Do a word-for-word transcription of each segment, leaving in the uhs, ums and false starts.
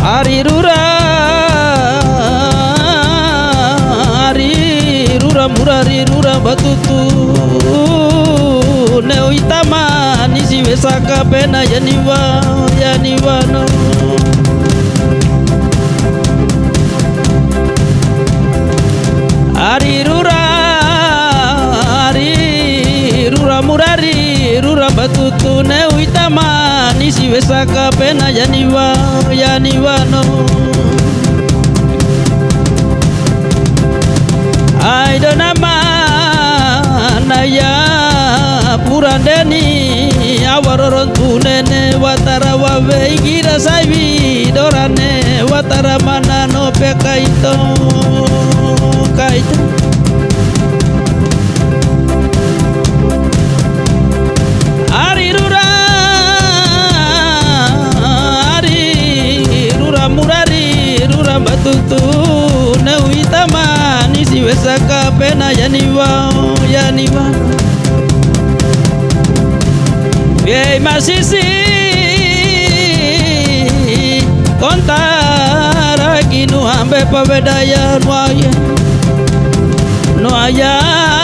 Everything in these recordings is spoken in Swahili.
Arirura Arirura murarirura batutu Neo itama nisi besaka pena yaniwa yanivano Arirura Arirura murari rura batutu Neo itama nisi besaka pena yaniwa yanivano Aidonama naya purandeni awaroron tunene watara wawe gira saibi dorane watara mana no pekaito kaito Arirura Arirura murari rura batutu neu itama nisi wesaka pena yaniwa yaniwa Biai masisi kontara kinu ambe pabedaya nuaya nuaya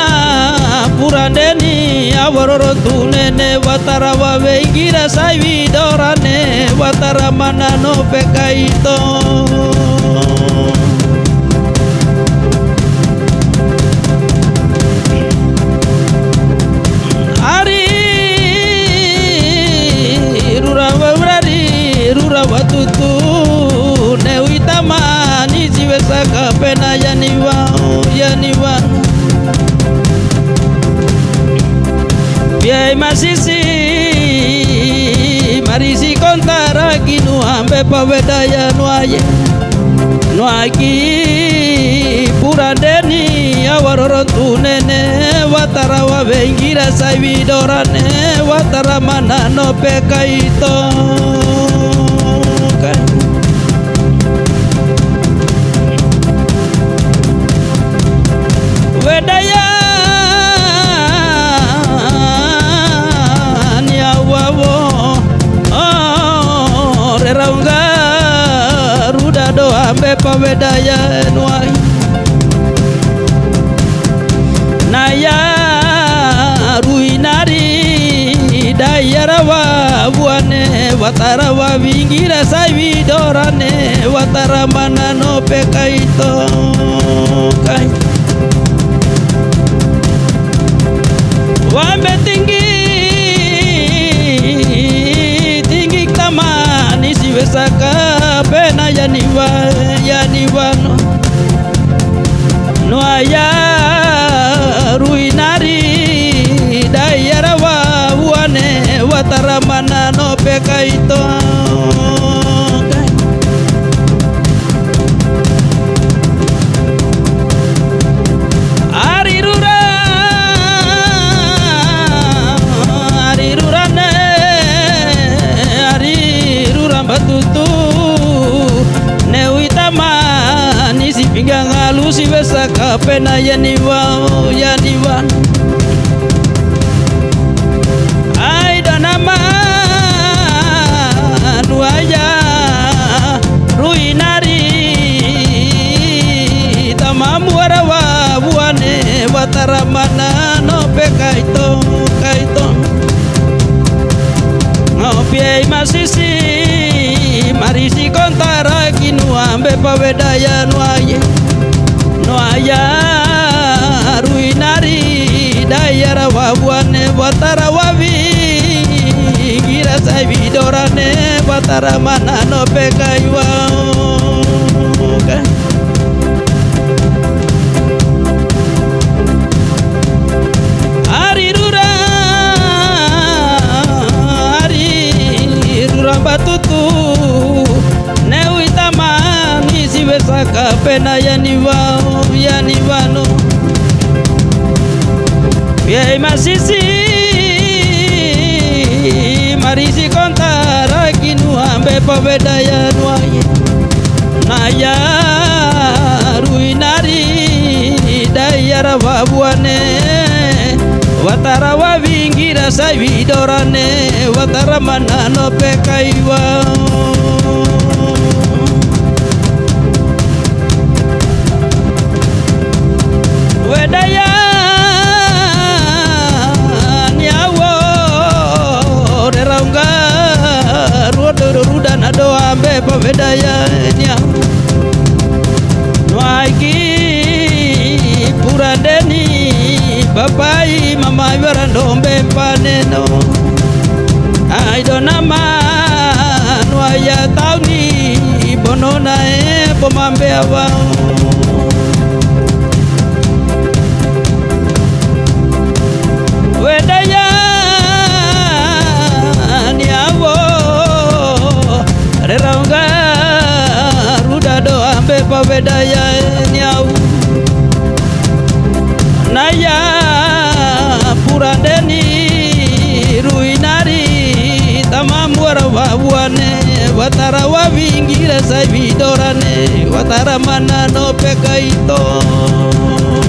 purandeni awaroro tunene watara wawe gira saiwi dorane watara mana no pekaito watutu neu itama nisi wesaka pena yaniwa yaniwa Biai masisi marisi kontara kinu ambe pawedaya nuaye nuaki purandeni awaroro tunene watara wawe ngira saiwi dorane watara mana no pekaito Wedaya nyawawo oh reraunga ruda do ambe pawedaya nuai naya ruinari dayarawa buane watara wa vingira saiwi dorane watara mana no pekaito kai Wambe tinggi tinggi tamani si wesaka pena yaniwa yanivano noaya ruinari dayarawa buane watara mana no pekaito batutu neu itama nisi pinggang halus si besaka pena yaniwa yaniwa Aida nama nuaya ruinari tamamu warawa buane watara mana no pekaito kaito ngopiai masisi marisi kontara kinu ambe pawedaya nuaye nuaya ruinari dayara wabuane watara wavi gira saibi dorane watara mana no pekaiwa okay. Arirura Arirura batutu neu itama nisi wesaka pena yaniwa yanivano Biai masisi marisi kontara kinu ambe pawedaya nuaye naya ruinari dayara wabuane watara wavingira saiwi dorane watara mana no pekaiwa bedaya nya Nuaiki purandeni papai mama warandombe paneno Aidonama nuaya tauni bonona e pomambe awang Wedaya niawo reraunga rudado ambe pa wedaya niawu Naya purandeni ruinari tamam warawawane watara wavingira savidorane watara mana no pekaito